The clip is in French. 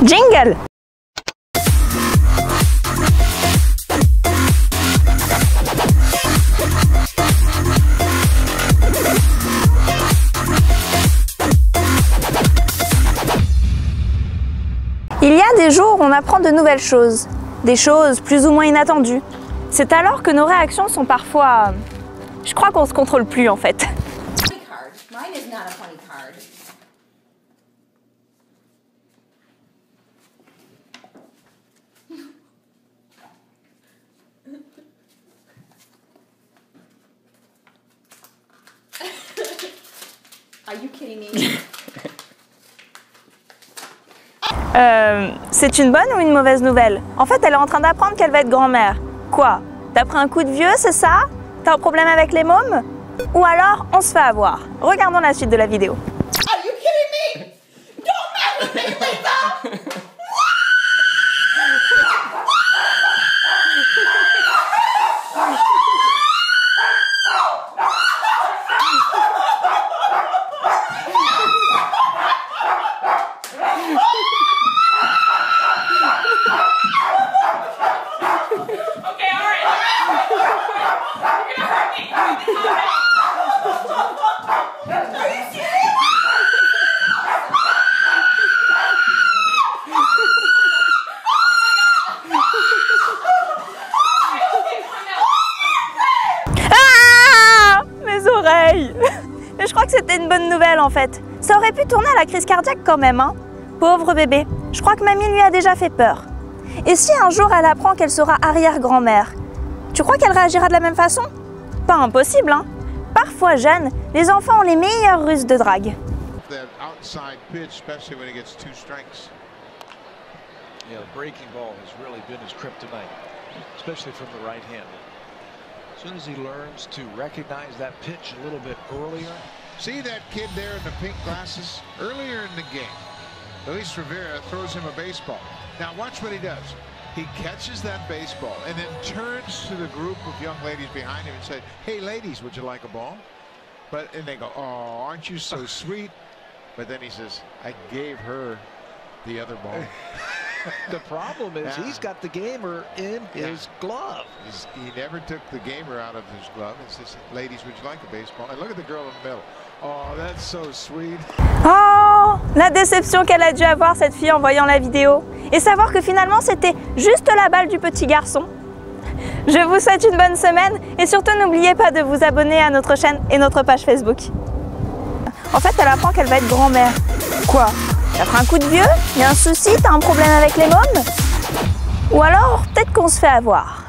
Jingle! Il y a des jours où on apprend de nouvelles choses, des choses plus ou moins inattendues. C'est alors que nos réactions sont parfois... Je crois qu'on se contrôle plus en fait. Are you kidding me? C'est une bonne ou une mauvaise nouvelle? En fait, elle est en train d'apprendre qu'elle va être grand-mère. Quoi? T'as pris un coup de vieux, c'est ça? T'as un problème avec les mômes? Ou alors, on se fait avoir. Regardons la suite de la vidéo. Are you kidding me? Don't mess with me, Lisa! Mais je crois que c'était une bonne nouvelle en fait. Ça aurait pu tourner à la crise cardiaque quand même, hein. Pauvre bébé. Je crois que mamie lui a déjà fait peur. Et si un jour elle apprend qu'elle sera arrière-grand-mère, tu crois qu'elle réagira de la même façon? Pas impossible, hein. Parfois jeunes, les enfants ont les meilleures ruses de drague. As soon as he learns to recognize that pitch a little bit earlier. See that kid there in the pink glasses? Earlier in the game, Luis Rivera throws him a baseball. Now watch what he does. He catches that baseball and then turns to the group of young ladies behind him and says, "Hey ladies, would you like a ball?" And they go, "Oh, aren't you so sweet?" But then he says, "I gave her the other ball." The problem is he's got the gamer in his glove. He never took the gamer out of his glove. It says, "Ladies, would you like a baseball?" And look at the girl in the middle. Oh, that's so sweet. Oh, la déception qu'elle a dû avoir cette fille en voyant la vidéo. Et savoir que finalement c'était juste la balle du petit garçon. Je vous souhaite une bonne semaine et surtout n'oubliez pas de vous abonner à notre chaîne et notre page Facebook. En fait, elle apprend qu'elle va être grand-mère. Quoi? T'as pris un coup de vieux? Il y a un souci? T'as un problème avec les mômes? Ou alors, peut-être qu'on se fait avoir.